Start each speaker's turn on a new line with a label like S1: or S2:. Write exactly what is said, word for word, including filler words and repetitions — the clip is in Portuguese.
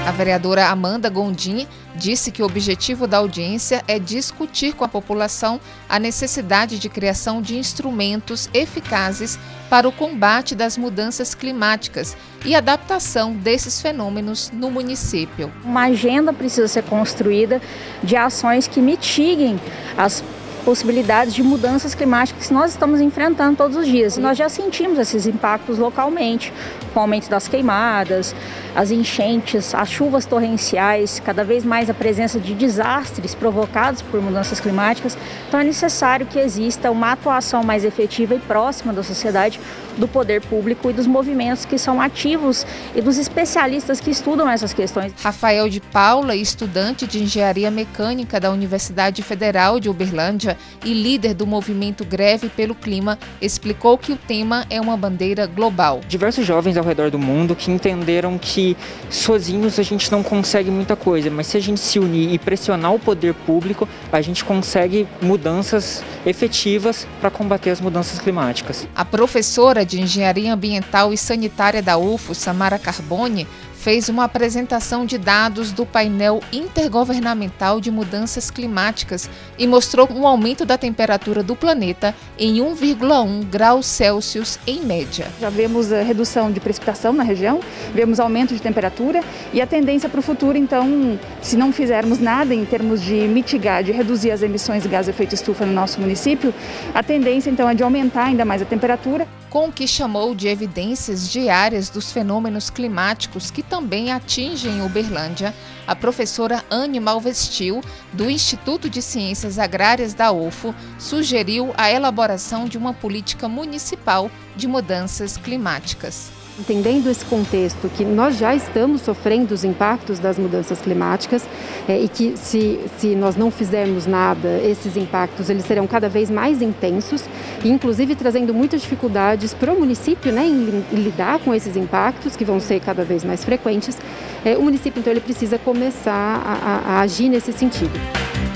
S1: A vereadora Amanda Gondim disse que o objetivo da audiência é discutir com a população a necessidade de criação de instrumentos eficazes para o combate das mudanças climáticas e adaptação desses fenômenos no município.
S2: Uma agenda precisa ser construída de ações que mitiguem as possibilidades de mudanças climáticas que nós estamos enfrentando todos os dias. Nós já sentimos esses impactos localmente, com o aumento das queimadas, as enchentes, as chuvas torrenciais, cada vez mais a presença de desastres provocados por mudanças climáticas. Então é necessário que exista uma atuação mais efetiva e próxima da sociedade, do poder público e dos movimentos que são ativos e dos especialistas que estudam essas questões.
S1: Rafael de Paula, estudante de Engenharia Mecânica da Universidade Federal de Uberlândia e líder do movimento Greve pelo Clima, explicou que o tema é uma bandeira global.
S3: Diversos jovens ao redor do mundo que entenderam que sozinhos a gente não consegue muita coisa, mas se a gente se unir e pressionar o poder público, a gente consegue mudanças efetivas para combater as mudanças climáticas.
S1: A professora de Engenharia Ambiental e Sanitária da U F O, Samara Carboni, fez uma apresentação de dados do painel intergovernamental de mudanças climáticas e mostrou um aumento da temperatura do planeta em um vírgula um graus Celsius em média.
S4: Já vemos a redução de precipitação na região, vemos aumento de temperatura e a tendência para o futuro, então, se não fizermos nada em termos de mitigar, de reduzir as emissões de gás de efeito estufa no nosso município, a tendência então é de aumentar ainda mais a temperatura.
S1: Com o que chamou de evidências diárias dos fenômenos climáticos que também atingem Uberlândia, a professora Anne Malvestil, do Instituto de Ciências Agrárias da U F O, sugeriu a elaboração de uma política municipal de mudanças climáticas.
S5: Entendendo esse contexto que nós já estamos sofrendo os impactos das mudanças climáticas é, e que se, se nós não fizermos nada, esses impactos eles serão cada vez mais intensos e inclusive trazendo muitas dificuldades para o município, né, em, em lidar com esses impactos que vão ser cada vez mais frequentes. É, o município então ele precisa começar a, a, a agir nesse sentido.